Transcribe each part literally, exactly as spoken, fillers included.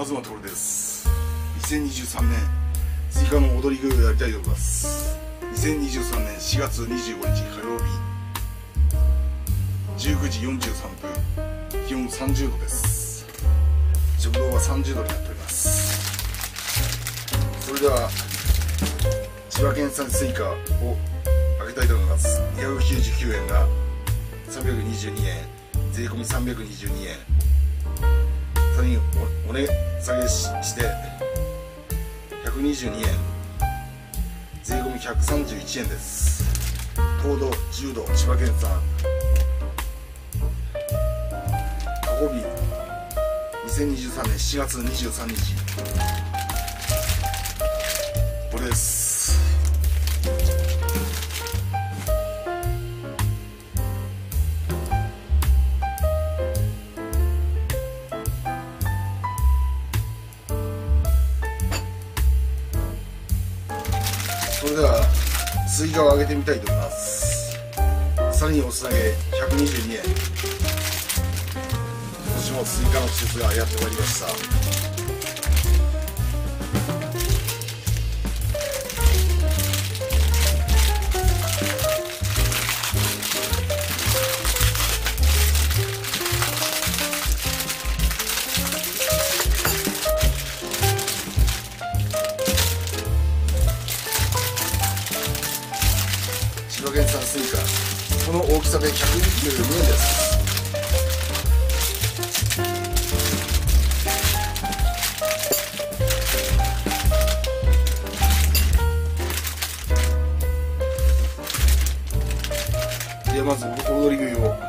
東徹です。にせんにじゅうさんねんスイカの踊り食いをやりたいと思います。にせんにじゅうさんねんしがつにじゅうごにち火曜日じゅうくじよんじゅうさんぷん、気温さんじゅうどです。食堂はさんじゅうどになっております。それでは千葉県産スイカをあげたいと思います。にひゃくきゅうじゅうきゅうえんがさんびゃくにじゅうにえん、税込みさんびゃくにじゅうにえん、さらに お, お値下げ し, してひゃくにじゅうにえん、税込みひゃくさんじゅういちえんです。糖度じゅうど、千葉県産。過去日にせんにじゅうさんねんしちがつにじゅうさんにち、これです。それではスイカをあげてみたいと思います。さらにおつなげひゃくにじゅうにえん。今年もスイカの季節がやってまいりました。千葉県産スイカ、この大きさでひゃくにじゅうにえんです。ではまず踊り食いを。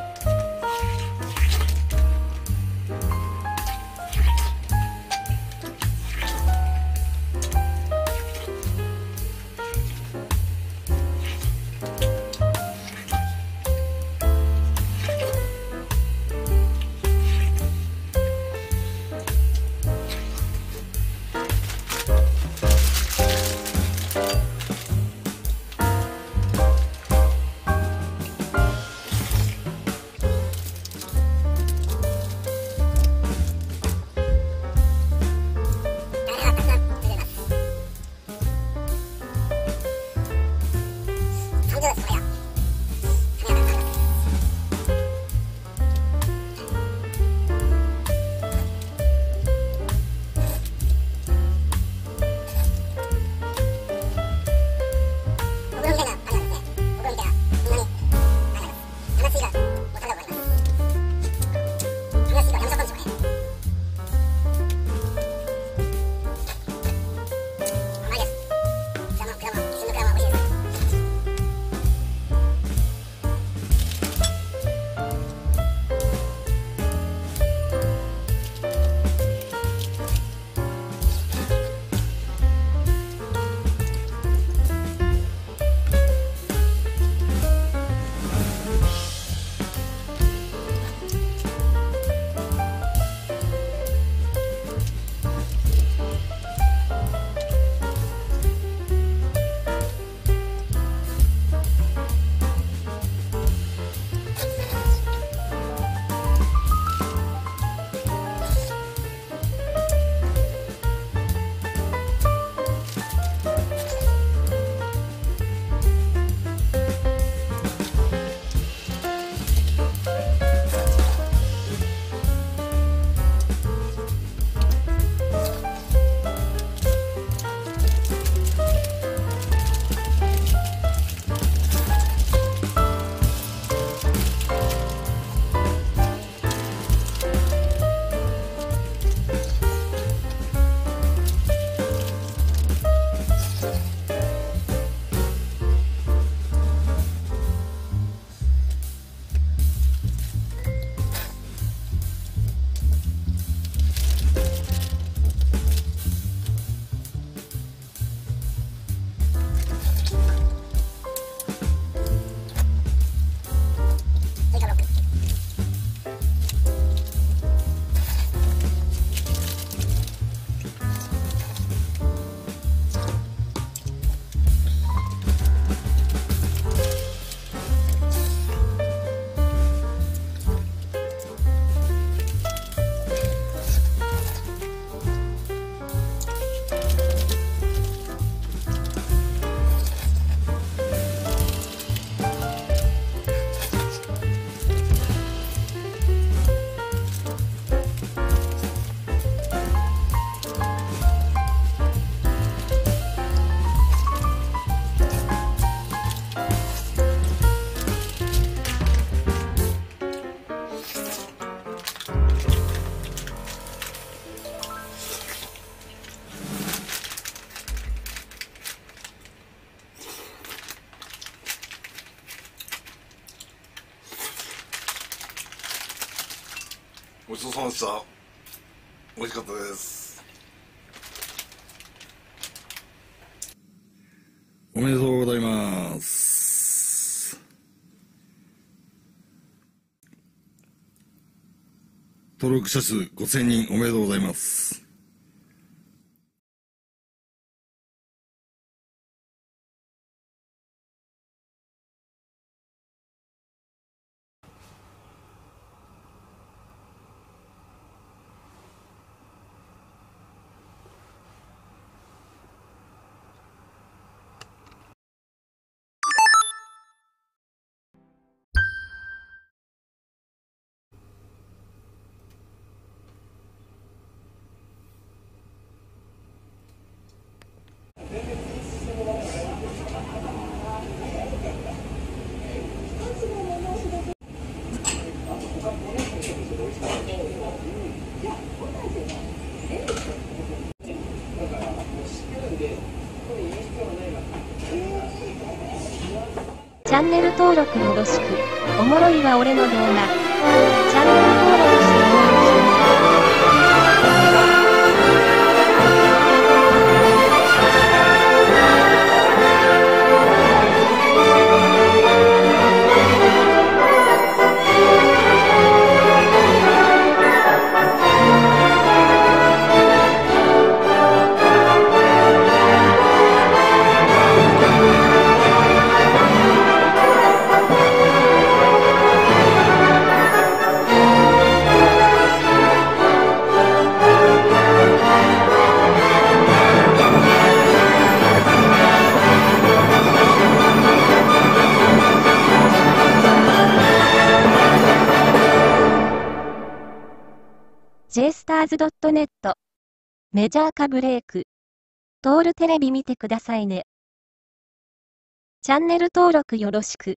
ちそうさまでした。美味しかったです。おめでとうございます。登録者数ごせんにんおめでとうございます。 チャンネル登録よろしく。おもろいわ俺の動画。チャンネル登録してもらうしね。ジェイスターズドットネット メジャー化ブレイク。トールテレビ見てくださいね。チャンネル登録よろしく。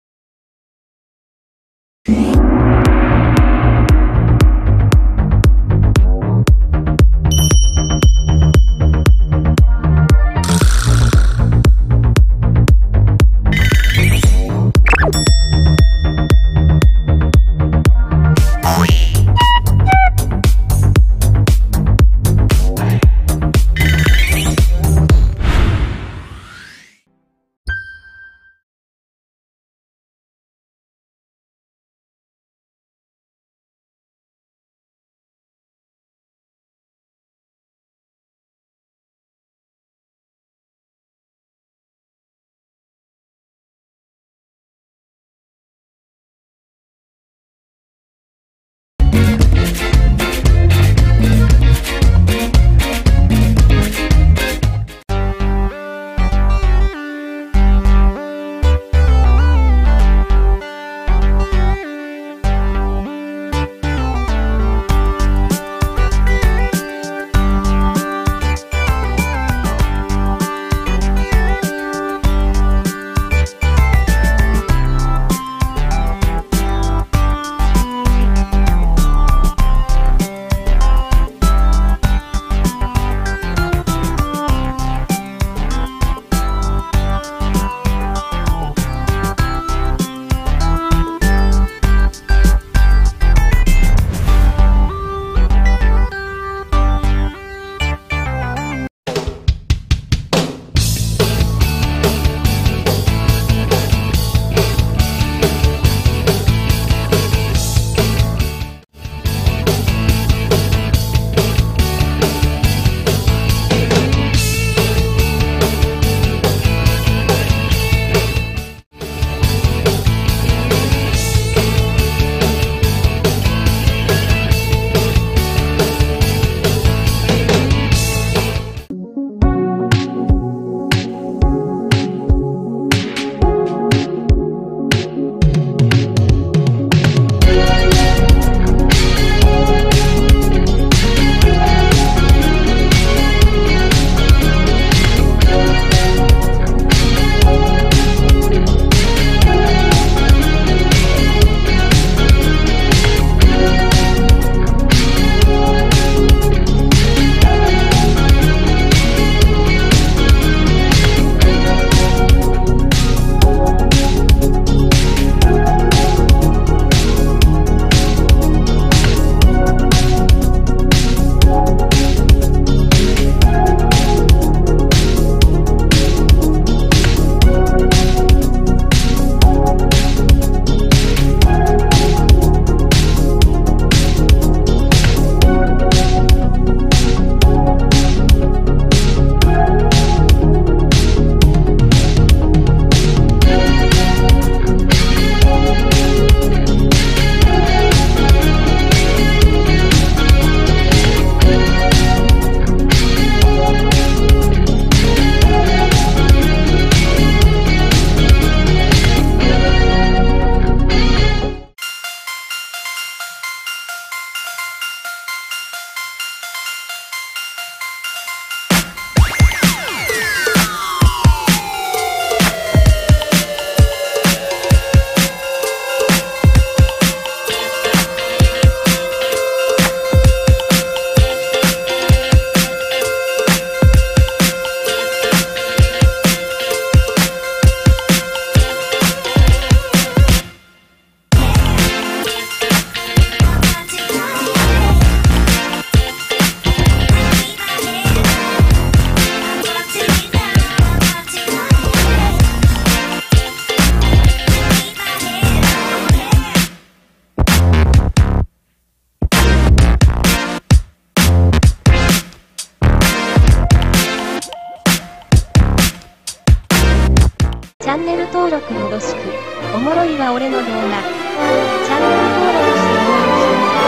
ャンネル登録よろしく。おもろいわ俺の動画。チャンネル登録して応援してね。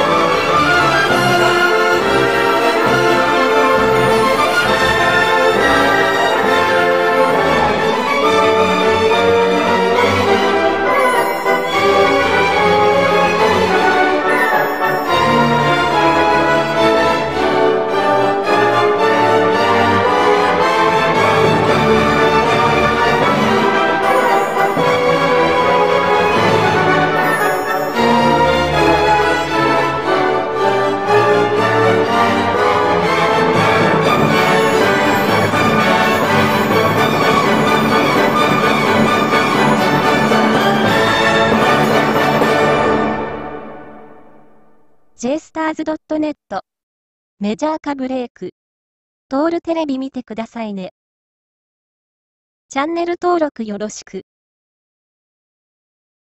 ジェイスターズドットネット メジャー化ブレイク。トールテレビ見てくださいね。チャンネル登録よろしく。